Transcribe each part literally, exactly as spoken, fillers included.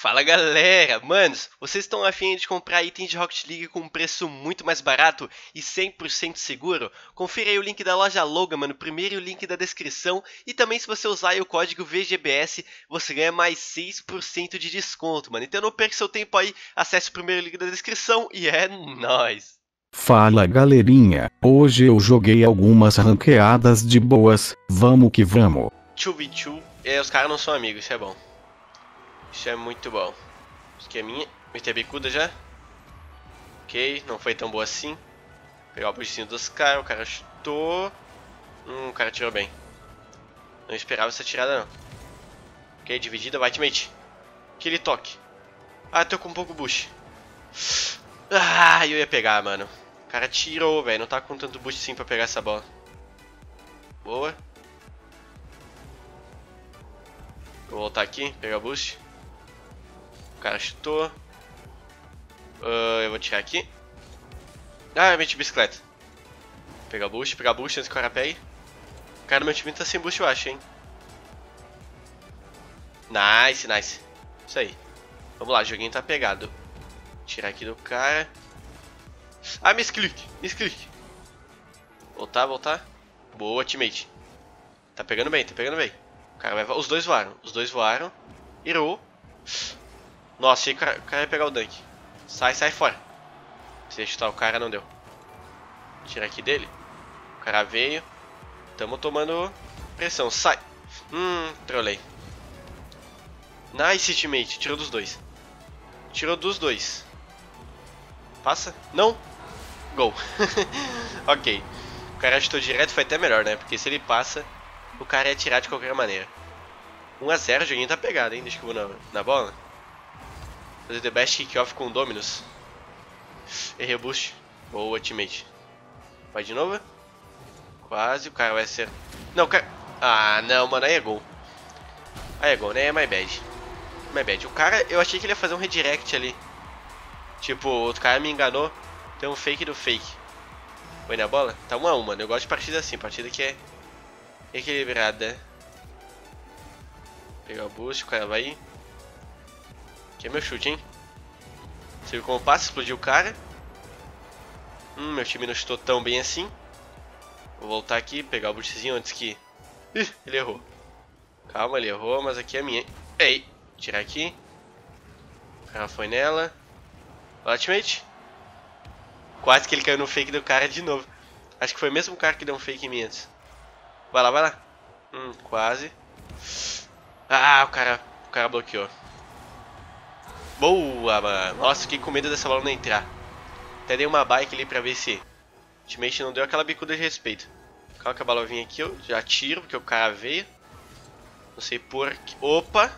Fala galera, manos, vocês estão afim de comprar itens de Rocket League com um preço muito mais barato e cem por cento seguro? Confira aí o link da loja Logan, mano, primeiro o link da descrição e também se você usar aí o código V G B S, você ganha mais seis por cento de desconto, mano. Então não perca seu tempo aí, acesse o primeiro link da descrição e é nóis! Fala galerinha, hoje eu joguei algumas ranqueadas de boas, vamos que vamos. dois contra dois, é, os caras não são amigos, isso é bom. Isso é muito bom. Isso aqui é minha. Meti a bicuda já. Ok, não foi tão boa assim. Pegar o boostzinho dos caras, o cara chutou. Hum, o cara tirou bem. Não esperava essa tirada não. Ok, dividida, vai teammate. Aquele toque. Ah, tô com um pouco boost. Ah, eu ia pegar, mano. O cara tirou, velho. Não tá com tanto boost sim pra pegar essa bola. Boa. Vou voltar aqui, pegar o boost. O cara chutou. Uh, eu vou tirar aqui. Ah, eu meti bicicleta. Pegar boost, pegar boost antes que o cara pegue. O cara do meu time tá sem boost, eu acho, hein. Nice, nice. Isso aí. Vamos lá, o joguinho tá pegado. Tirar aqui do cara. Ah, misclick, misclick. Voltar, voltar. Boa, teammate. Tá pegando bem, tá pegando bem. O cara vai... Os dois voaram, os dois voaram. Irou. Nossa, achei que o cara, o cara ia pegar o dunk. Sai, sai fora. Se ia chutar o cara, não deu. Tira aqui dele. O cara veio. Tamo tomando pressão. Sai. Hum, trolei. Nice, teammate. Tirou dos dois. Tirou dos dois. Passa? Não. Gol. Ok. O cara chutou direto, foi até melhor, né? Porque se ele passa, o cara ia tirar de qualquer maneira. um a zero, o joguinho tá pegado, hein? Deixa que eu vou na, na bola. Fazer the best kickoff com o Dominus. Errei o boost. Boa, teammate. Vai de novo. Quase, o cara vai ser... Não, o cara... Ah, não, mano, aí é gol. Aí é gol, né? É my bad. My bad. O cara, eu achei que ele ia fazer um redirect ali. Tipo, o outro cara me enganou. Tem um fake do fake. Foi na bola? Tá um a um, mano. Eu gosto de partida assim. Partida que é equilibrada. Pegar o boost, o cara vai ir. Aqui é meu chute, hein? Você viu como passa? Explodiu o cara. Hum, meu time não chutou tão bem assim. Vou voltar aqui, pegar o boostzinho antes que... Ih, ele errou. Calma, ele errou, mas aqui é minha. Ei, tirar aqui. O cara foi nela. Ultimate. Quase que ele caiu no fake do cara de novo. Acho que foi o mesmo cara que deu um fake em mim antes. Vai lá, vai lá. Hum, quase. Ah, o cara, o cara bloqueou. Boa, mano. Nossa, fiquei com medo dessa bola não entrar. Até dei uma bike ali pra ver se o teammate não deu aquela bicuda de respeito. Calma que a bola vinha aqui, eu já tiro, porque o cara veio. Não sei por que... Opa!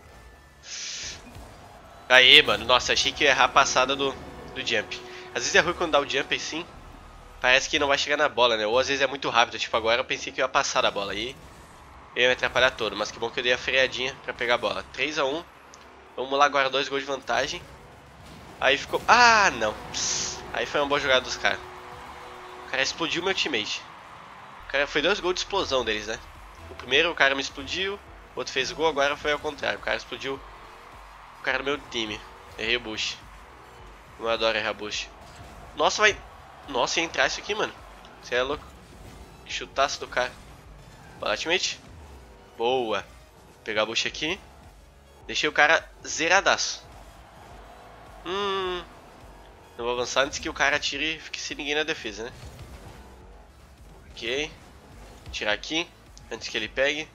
Aê, mano. Nossa, achei que ia errar a passada do, do jump. Às vezes é ruim quando dá o jump assim. Parece que não vai chegar na bola, né? Ou às vezes é muito rápido. Tipo, agora eu pensei que eu ia passar da bola. Aí eu ia me atrapalhar todo. Mas que bom que eu dei a freadinha pra pegar a bola. três a um. Vamos lá, agora dois gols de vantagem. Aí ficou... Ah, não. Aí foi uma boa jogada dos caras. O cara explodiu meu teammate. O cara... Foi dois gols de explosão deles, né? O primeiro o cara me explodiu. O outro fez gol, agora foi ao contrário. O cara explodiu o cara do meu time. Errei o boost. Eu adoro errar boost. Nossa, vai... Nossa, ia entrar isso aqui, mano. Você é louco. Chutaço do cara. Bola, teammate. Boa. Vou pegar o boost aqui. Deixei o cara zeradaço. Hum... Não vou avançar antes que o cara atire e fique sem ninguém na defesa, né? Ok. Tirar aqui. Antes que ele pegue.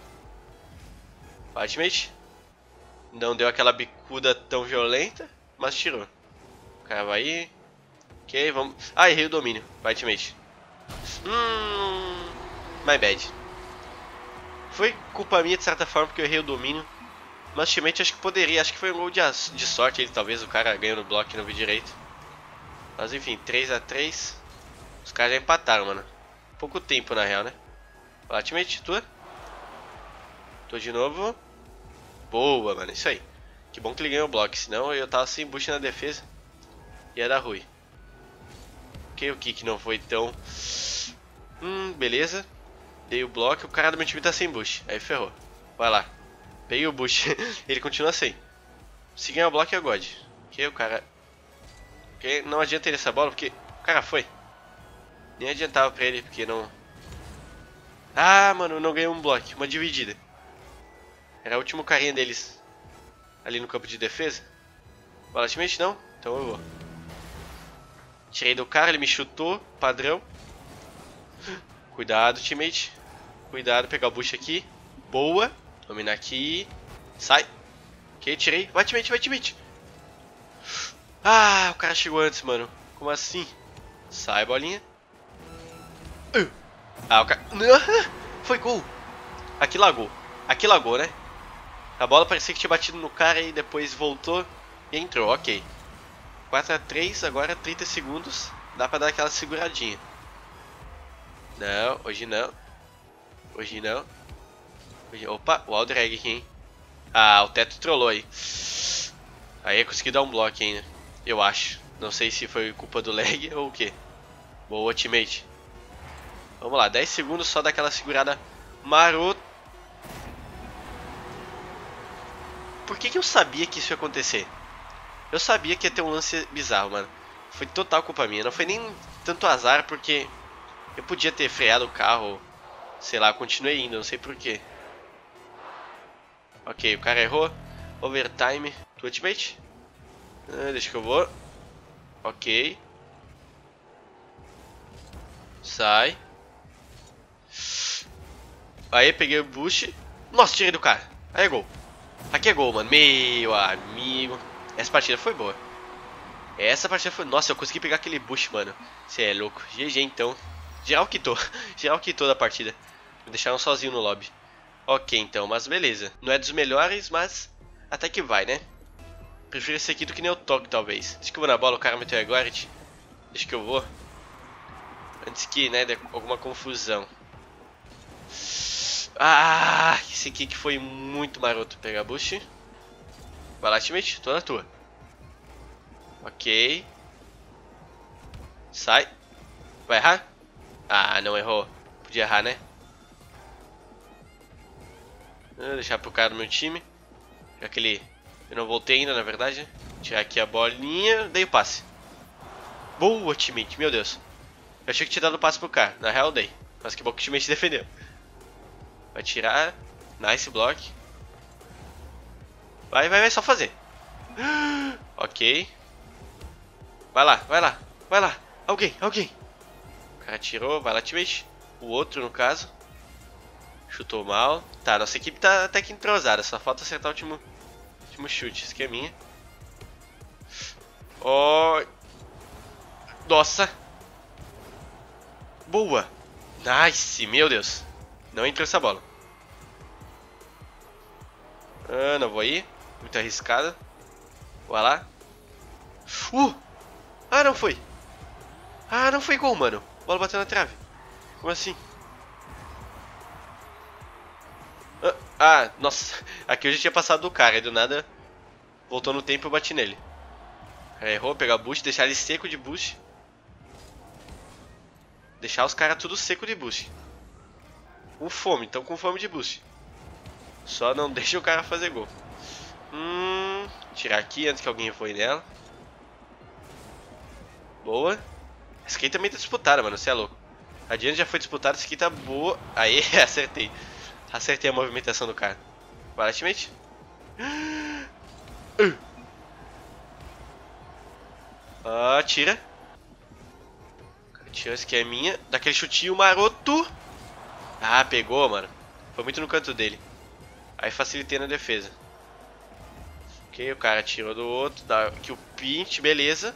Vai, teammate. Não deu aquela bicuda tão violenta, mas tirou. O cara vai ir. Ok, vamos... Ah, errei o domínio. Vai, teammate. Hum... My bad. Foi culpa minha de certa forma, porque eu errei o domínio. Mas o teammate acho que poderia. Acho que foi um gol de, de sorte. Ele, talvez o cara ganhou no bloco e não viu direito. Mas enfim, três a três. Os caras já empataram, mano. Pouco tempo na real, né? Vai lá, teammate, tua. Tô de novo. Boa, mano, isso aí. Que bom que ele ganhou o bloco, senão eu tava sem boost na defesa. Ia dar ruim. Ok, o kick não foi tão... Hum, beleza. Dei o bloco, o cara do meu time tá sem boost. Aí ferrou. Vai lá. Peguei o boost. Ele continua sem. Se ganhar o bloco é God. Que o cara... Que não adianta ele essa bola, porque... O cara foi. Nem adiantava pra ele, porque não... Ah, mano, não ganhou um bloco. Uma dividida. Era o último carinha deles. Ali no campo de defesa. Bola ultimate não? Então eu vou. Tirei do cara, ele me chutou. Padrão. Cuidado, teammate. Cuidado, pegar o bush aqui. Boa. Dominar aqui. Sai. Ok, tirei. Vai, teammate, vai, teammate. Ah, o cara chegou antes, mano. Como assim? Sai, bolinha. Ah, o cara... Foi gol. Aqui lagou. Aqui lagou, né? A bola parecia que tinha batido no cara e depois voltou e entrou. Ok. quatro a três, agora trinta segundos. Dá pra dar aquela seguradinha. Não, hoje não. Hoje não. Hoje... Opa, o Aldrag aqui, hein? Ah, o teto trollou aí. Aí eu consegui dar um bloco ainda. Eu acho. Não sei se foi culpa do lag ou o que. Boa, teammate. Vamos lá, dez segundos só daquela segurada marota. Por que que eu sabia que isso ia acontecer? Eu sabia que ia ter um lance bizarro, mano. Foi total culpa minha. Não foi nem tanto azar, porque eu podia ter freado o carro. Sei lá, continuei indo, não sei porquê. Ok, o cara errou. Overtime. Tu ultimate? Ah, deixa que eu vou. Ok. Sai. Aí, peguei o boost. Nossa, tirei do cara. Aí é gol. Aqui é gol, mano. Meu amigo. Essa partida foi boa. Essa partida foi... Nossa, eu consegui pegar aquele boost, mano. Você é louco. G G, então. Geral quitou. Geral quitou da partida. Me deixaram sozinho no lobby. Ok, então. Mas beleza. Não é dos melhores, mas... Até que vai, né? Prefiro esse aqui do que nem o Toque, talvez. Deixa que eu vou na bola. O cara meteu a guard. Deixa que eu vou. Antes que, né, dê alguma confusão. Ah, esse aqui que foi muito maroto. Pegar boost. Vai lá, teammate. Tô na tua. Ok. Sai. Vai errar? Ah, não errou. Podia errar, né? Vou deixar pro cara do meu time. Já que ele... Eu não voltei ainda, na verdade. Tirar aqui a bolinha. Dei o passe. Boa, teammate. Meu Deus. Eu achei que tinha dado o passe pro cara. Na real, dei. Mas que bom que o teammate defendeu. Vai tirar. Nice block. Vai, vai, vai. Só fazer. Ok. Vai lá, vai lá. Vai lá. Alguém, alguém. O cara tirou. Vai lá, teammate. O outro, no caso. Chutou mal. Tá, nossa equipe tá até que entrosada. Só falta acertar o último, último chute. Esqueminha. Oh. Nossa. Boa. Nice. Meu Deus. Não entrou essa bola. Ah, não vou ir. Muito arriscado. Vai lá. Uh. Ah, não foi. Ah, não foi gol, mano. A bola bateu na trave. Como assim? Ah, ah, nossa. Aqui eu já tinha passado do cara. E do nada voltou no tempo e eu bati nele. Errou, pegar boost, deixar ele seco de boost. Deixar os caras tudo seco de boost. Com fome, então com fome de boost. Só não deixa o cara fazer gol. Hum, tirar aqui antes que alguém voe nela. Boa. Essa aqui também tá disputada, mano, você é louco. A Diana já foi disputada, essa aqui tá boa. Aí, acertei. Acertei a movimentação do cara. Vai lá, teammate. Ah, tira. Tira, esse aqui é minha. Daquele chutinho maroto. Ah, pegou, mano. Foi muito no canto dele. Aí facilitei na defesa. Ok, o cara tirou do outro. Dá aqui o pinch, beleza.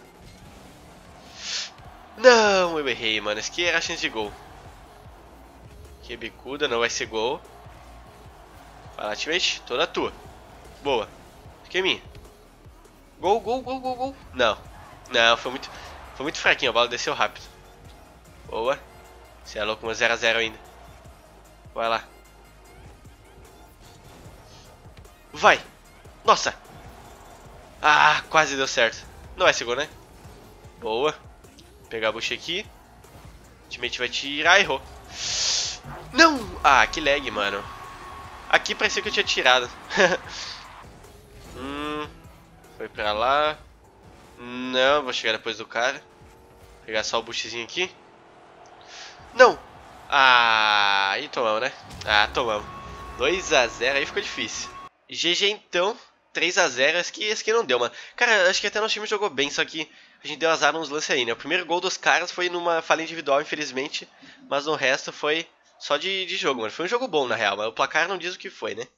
Não, eu errei, mano. Esse aqui era a chance de gol. Aqui é bicuda, não vai ser gol. Vai lá, teammate. Tô na tua. Boa. Esse aqui é minha. Gol, gol, gol, gol, gol. Não. Não, foi muito, foi muito fraquinho. A bola desceu rápido. Boa. Você é louco, zero a zero ainda. Vai lá. Vai. Nossa. Ah, quase deu certo. Não vai ser gol, né? Boa. Pegar a bucha aqui. O teammate vai tirar, errou. Não! Ah, que lag, mano. Aqui parecia que eu tinha tirado. hum, Pra lá. Não, vou chegar depois do cara. Pegar só o boostzinho aqui. Não! Ah, aí tomamos, né? Ah, tomamos. dois a zero, aí ficou difícil. G G então, três a zero, esse aqui, esse aqui não deu, mano. Cara, acho que até nosso time jogou bem, só que a gente deu azar nos lances aí, né? O primeiro gol dos caras foi numa falha individual, infelizmente. Mas no resto foi só de, de jogo, mano. Foi um jogo bom, na real, mas o placar não diz o que foi, né?